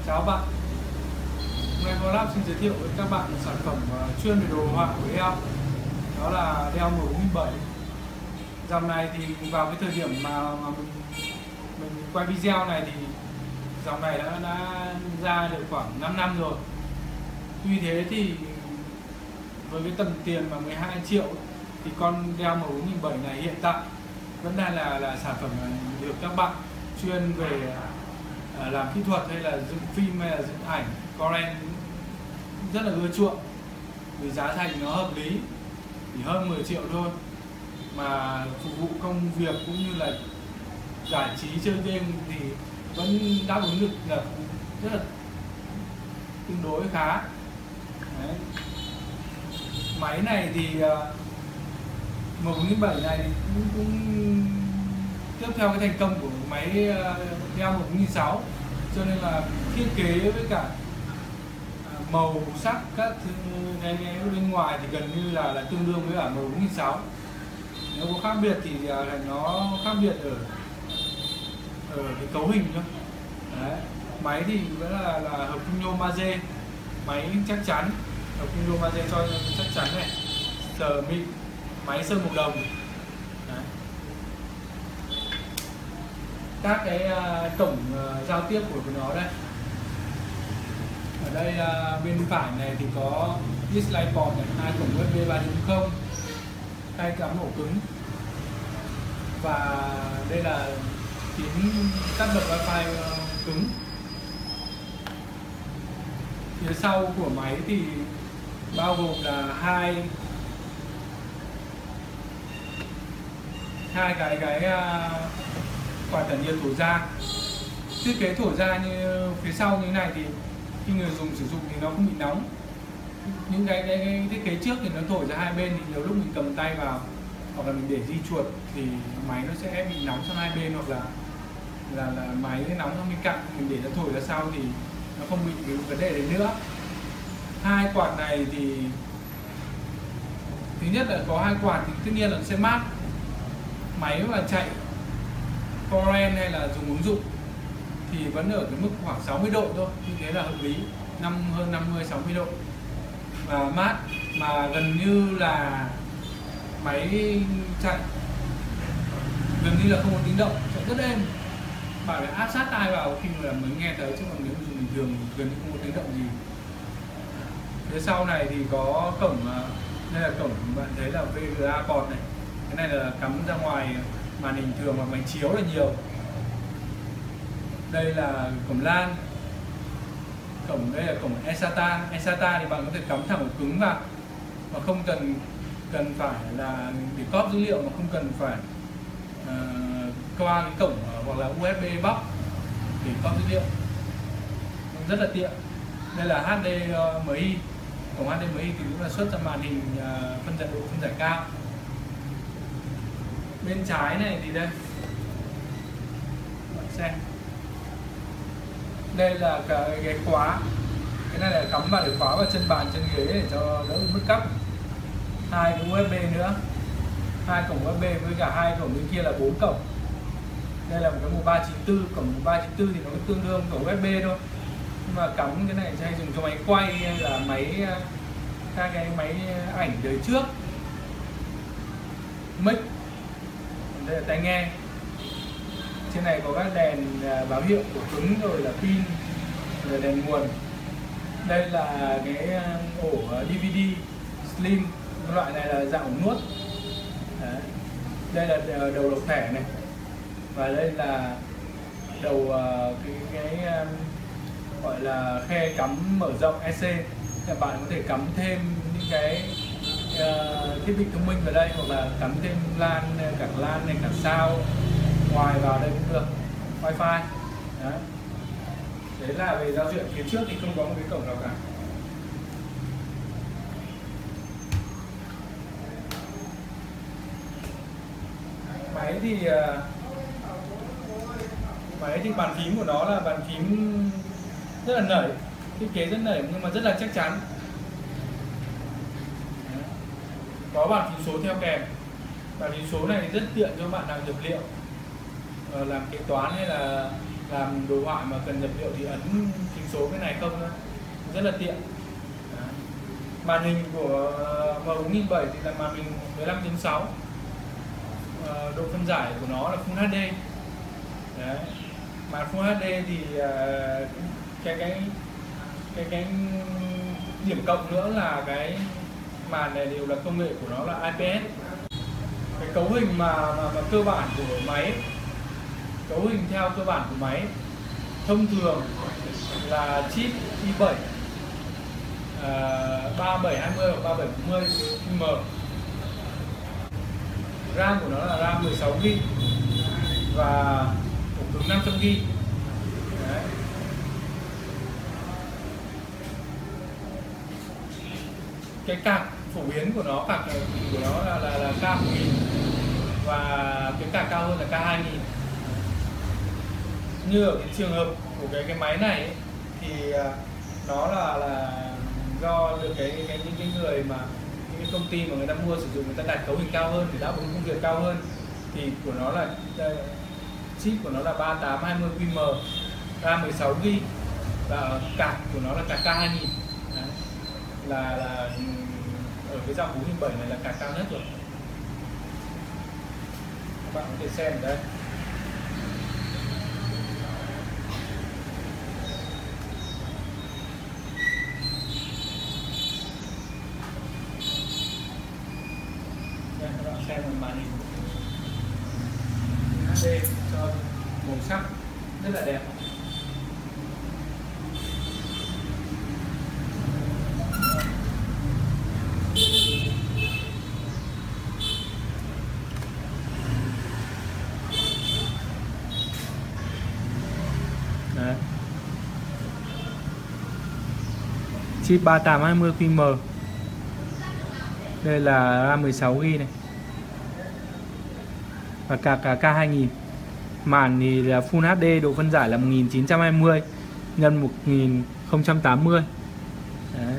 Chào bạn. Hôm nay Volab xin giới thiệu với các bạn một sản phẩm chuyên về đồ họa của Dell. Đó là Dell M4007. Dòng này thì vào cái thời điểm mà mình quay video này thì dòng này đã ra được khoảng 5 năm rồi. Tuy thế thì với cái tầm tiền mà 12 triệu thì con Dell M4007 này hiện tại vẫn đang là sản phẩm được các bạn chuyên về làm kỹ thuật hay là dựng phim hay là dựng ảnh Corel rất là ưa chuộng, vì giá thành nó hợp lý, chỉ hơn 10 triệu thôi mà phục vụ công việc cũng như là giải trí chơi game thì vẫn đáp ứng được là rất là tương đối khá. Đấy. Máy này thì M4007 này cũng tiếp theo cái thành công của máy Dell M4006, cho nên là thiết kế với cả màu sắc các thứ cái bên ngoài thì gần như là tương đương với cả M4006. Nếu có khác biệt thì nó khác biệt ở cái cấu hình thôi. Đấy. Máy thì vẫn là hợp kim nhôm magie, máy chắc chắn, hợp kim nhôm magie cho chắc chắn này, sờ mịn, máy sơn màu đồng. Đấy. Các cái cổng giao tiếp của nó đây. Ở đây bên phải này thì có DisplayPort này, 2 cổng USB 3.0, 2 cắm ổ cứng, và đây là kính cắt bật Wi-Fi cứng. Phía sau của máy thì bao gồm là hai cái quạt tản nhiệt thổi ra. Thiết kế thổi ra như phía sau như thế này thì khi người dùng sử dụng thì nó không bị nóng. Những cái thiết kế trước thì nó thổi ra hai bên thì nhiều lúc mình cầm tay vào hoặc là mình để di chuột thì máy nó sẽ bị nóng sang hai bên, hoặc là máy nóng sang bên cạnh, mình để nó thổi ra sau thì nó không bị cái vấn đề đấy nữa. Hai quạt này thì thứ nhất là có hai quạt thì tất nhiên là nó sẽ mát. Máy mà chạy Corel hay là dùng ứng dụng thì vẫn ở cái mức khoảng 60 độ thôi, như thế là hợp lý, hơn 50-60 độ và mát, mà gần như là máy chạy gần như là không có tiếng động, chạy rất êm, bạn phải áp sát tai vào khi mà mới nghe thấy, chứ còn nếu dùng bình thường gần như không có tiếng động gì. Phía sau này thì có cổng, đây là cổng bạn thấy là VGA port này, cái này là cắm ra ngoài màn hình thường hoặc máy chiếu là nhiều. Đây là cổng LAN, đây là cổng eSATA. eSATA thì bạn có thể cắm thẳng ổ cứng vào mà không cần phải là để cóp dữ liệu, mà không cần phải qua cái cổng hoặc là USB box để cóp dữ liệu, rất là tiện. Đây là HDMI, cổng HDMI thì cũng là xuất ra màn hình phân giải cao. Bên trái này thì đây bạn xem, đây là cái khóa, cái này là cắm vào để khóa vào chân bàn chân ghế để cho đỡ bị mất cắp. Hai cái USB nữa, hai cổng USB với cả hai cổng bên kia là 4 cổng. Đây là một cái 1394, cổng 1394 thì nó tương đương cổng USB thôi, nhưng mà cắm cái này hay dùng cho máy quay hay là các cái máy ảnh đời trước, mic. Đây là tai nghe. Trên này có các đèn báo hiệu của cứng, rồi là pin, rồi đèn nguồn. Đây là cái ổ DVD slim, loại này là dạng ổ nuốt. Đấy. Đây là đầu đọc thẻ này, và đây là đầu cái gọi là khe cắm mở rộng EC. Các bạn có thể cắm thêm những cái thiết bị thông minh vào đây, hoặc là cắm thêm LAN, cả LAN này, cả sao ngoài vào đây cũng được, Wi-Fi. Đấy là về giao diện. Phía trước thì không có một cái cổng nào cả. Máy thì bàn phím của nó là bàn phím rất là nảy, thiết kế rất nảy nhưng mà rất là chắc chắn. Có bàn phím số theo kèm. Bàn phím số này thì rất tiện cho bạn làm dược liệu, làm kế toán hay là làm đồ họa mà cần nhập liệu thì ấn phím số cái này không nữa, rất là tiện. Đấy. Màn hình của M4007 thì là màn hình 15.6, độ phân giải của nó là Full HD. Đấy. Màn Full HD thì cái điểm cộng nữa là cái màn này đều là công nghệ của nó là IPS. Cái cấu hình mà cơ bản của máy, cấu hình theo cơ bản của máy thông thường là chip i7 3720 hoặc 3740 M. RAM của nó là RAM 16GB và ổ cứng 500GB. Đấy. Cái card phổ biến của nó, card của nó là K1000 và cái card cao hơn là K2000. Như ở cái trường hợp của cái máy này ấy, thì nó là do được những cái người mà những cái công ty mà người ta mua sử dụng, người ta đặt cấu hình cao hơn để đáp ứng công việc cao hơn, thì của nó là chip của nó là 3820QM, RAM 16GB và card của nó là card K2000. Là ở cái dòng 4007 này là card cao nhất rồi. Các bạn có thể xem ở đây. Đây, các bạn xem màn hình HD cho màu sắc rất là đẹp. Đấy. Chip 3820QM. Đây là RAM 16GB này. Và cả K2000. Màn thì là Full HD, độ phân giải là 1920 x 1080. Đấy.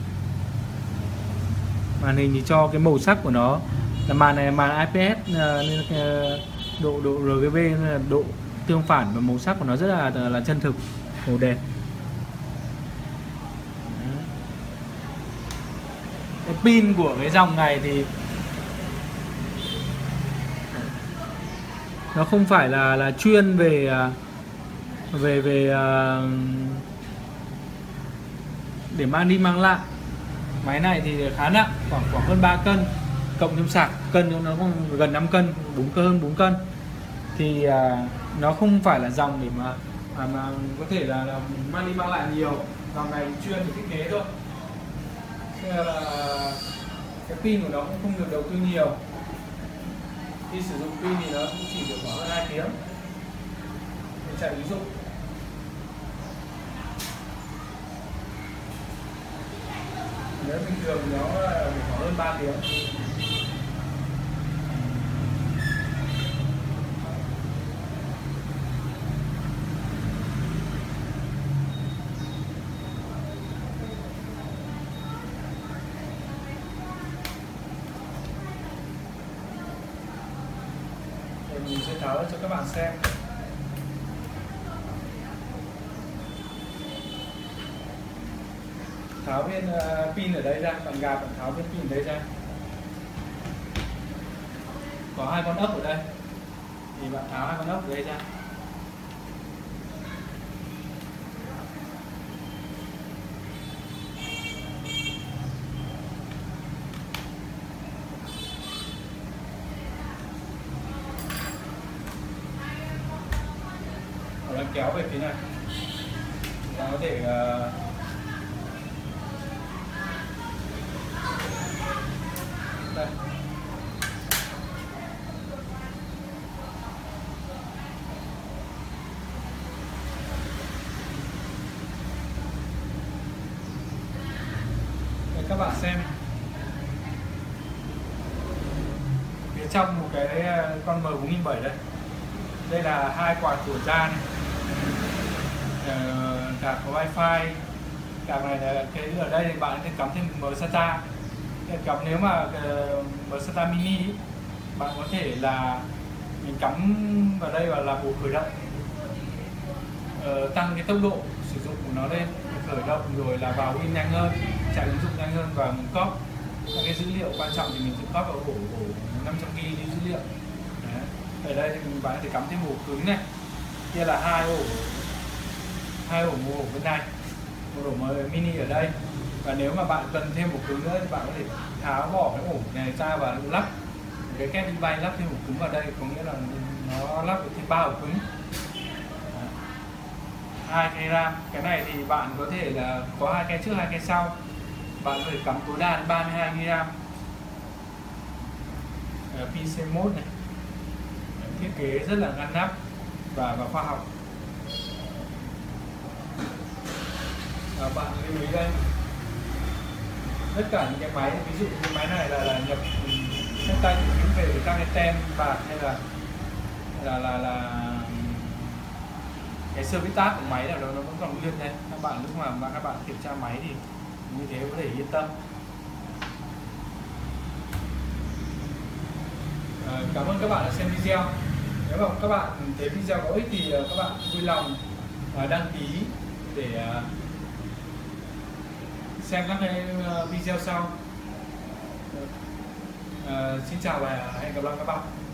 Màn hình thì cho cái màu sắc của nó là màn này là màn IPS nên độ RGB, là độ tương phản và màu sắc của nó rất là chân thực, màu đẹp. Cái pin của cái dòng này thì nó không phải là chuyên về để mang đi mang lại. Máy này thì khá nặng, khoảng hơn 3 cân, cộng thêm sạc cân nó gần 5 cân, hơn 4 cân. Thì nó không phải là dòng để mà có thể là mang đi mang lại nhiều. Dòng này chuyên để thiết kế thôi. Thế là cái pin của nó cũng không được đầu tư nhiều. Khi sử dụng pin thì nó cũng chỉ được khoảng hơn 2 tiếng để chạy ứng dụng. Nếu bình thường nó khoảng hơn 3 tiếng. Mình sẽ tháo cho các bạn xem. Tháo viên pin ở đây ra, bạn gạt bạn tháo viên pin ở đây ra. Có 2 con ốc ở đây, thì bạn tháo 2 con ốc ở đây ra. Nó kéo về phía này, nó có thể đây. Để các bạn xem phía trong một cái con M4007 đây. Đây là 2 quạt của da này. Card có wifi. Card này là cái ở đây thì bạn có thể cắm thêm M-SATA. Cắm nếu mà M-SATA mini ý, bạn có thể là mình cắm vào đây và là bộ khởi động. tăng cái tốc độ sử dụng của nó lên, khởi động rồi là vào win nhanh hơn, chạy ứng dụng nhanh hơn, và mình cóp các cái dữ liệu quan trọng thì mình sẽ cóp vào ổ 500 GB dữ liệu. Đấy. Ở đây thì bạn có thể cắm thêm ổ cứng này, kia là hai ổ, một ổ bên này, một ổ mini ở đây. Và nếu mà bạn cần thêm ổ cứng nữa thì bạn có thể tháo bỏ cái ổ này ra và lắp cái kép đi bay, lắp thêm ổ cứng vào đây, có nghĩa là nó lắp được thêm 3 ổ cứng. 2 cây RAM. Cái này thì bạn có thể là có 2 cây trước 2 cây sau, bạn có thể cắm tối đa đến 32 GB RAM. PC mode này, thiết kế rất là ngăn nắp và khoa học. Bạn lưu ý đây, tất cả những cái máy, ví dụ cái máy này là nhập sách tay chữ về các cái tem bạc hay là cái service tag của máy là nó vẫn còn nguyên đây. Các bạn lúc mà các bạn kiểm tra máy thì như thế có thể yên tâm. Cảm ơn các bạn đã xem video. Nếu mà các bạn thấy video có ích thì các bạn vui lòng đăng ký để xem các cái video sau. Xin chào và hẹn gặp lại các bạn.